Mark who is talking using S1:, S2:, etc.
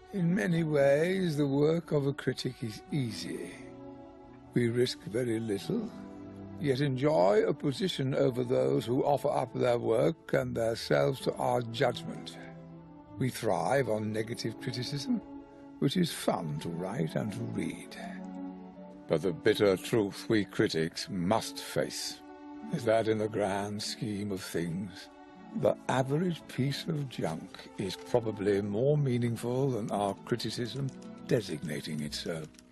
S1: In many ways, the work of a critic is easy. We risk very little, yet enjoy a position over those who offer up their work and themselves to our judgment. We thrive on negative criticism, which is fun to write and to read. But the bitter truth we critics must face is that in the grand scheme of things, the average piece of junk is probably more meaningful than our criticism designating it so.